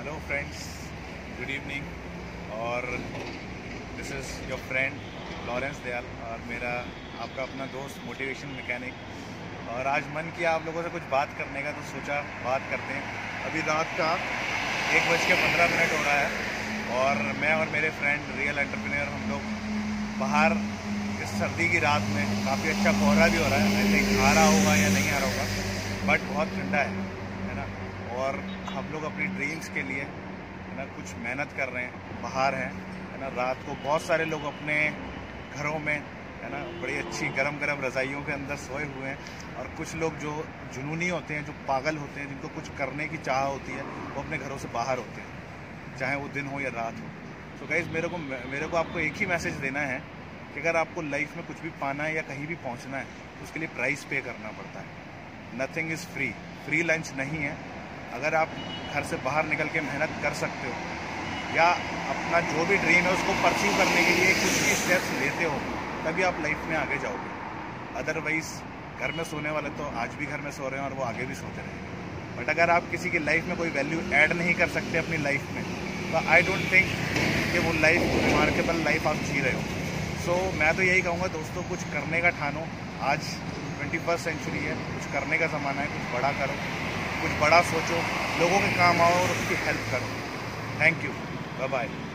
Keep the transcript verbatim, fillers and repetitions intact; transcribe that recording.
Hello friends, good evening. और this is your friend Lawrence Dayal और मेरा आपका अपना दोस्त मोटिवेशन मैकेनिक। और आज मन किया आप लोगों से कुछ बात करने का, तो सोचा बात करते हैं। अभी रात का एक बज के पंद्रह मिनट हो रहा है और मैं और मेरे फ्रेंड रियल एंटरप्रेन्योर हम लोग बाहर इस सर्दी की रात में, काफ़ी अच्छा कोहरा भी हो रहा है, आई थिंक आ रहा होगा या नहीं आ रहा होगा, बट बहुत ठंडा है है ना। और हम लोग अपनी ड्रीम्स के लिए है ना कुछ मेहनत कर रहे हैं, बाहर हैं है ना। रात को बहुत सारे लोग अपने घरों में है ना बड़ी अच्छी गरम गरम रज़ाइयों के अंदर सोए हुए हैं, और कुछ लोग जो जुनूनी होते हैं, जो पागल होते हैं, जिनको कुछ करने की चाह होती है, वो अपने घरों से बाहर होते हैं, चाहे वो दिन हो या रात हो। तो गाइस, मेरे को मेरे को आपको एक ही मैसेज देना है कि अगर आपको लाइफ में कुछ भी पाना है या कहीं भी पहुंचना है, तो उसके लिए प्राइस पे करना पड़ता है। Nothing is free, free lunch नहीं है। अगर आप घर से बाहर निकल के मेहनत कर सकते हो या अपना जो भी ड्रीम है उसको परस्यू करने के लिए कुछ भी स्टेप्स लेते हो, तभी आप लाइफ में आगे जाओगे। अदरवाइज़ घर में सोने वाले तो आज भी घर में सो रहे हैं और वो आगे भी सोते रहेंगे। बट अगर आप किसी की लाइफ में कोई वैल्यू ऐड नहीं कर सकते अपनी लाइफ में, तो आई डोंट थिंक कि वो लाइफ रिमार्केबल लाइफ आप जी रहे हो। सो so, मैं तो यही कहूँगा दोस्तों, कुछ करने का ठानो। आज ट्वेंटी फर्स्ट सेंचुरी है, कुछ करने का ज़माना है, कुछ बड़ा करो, कुछ बड़ा सोचो, लोगों के काम आओ और उसकी हेल्प करो। Thank you, bye bye.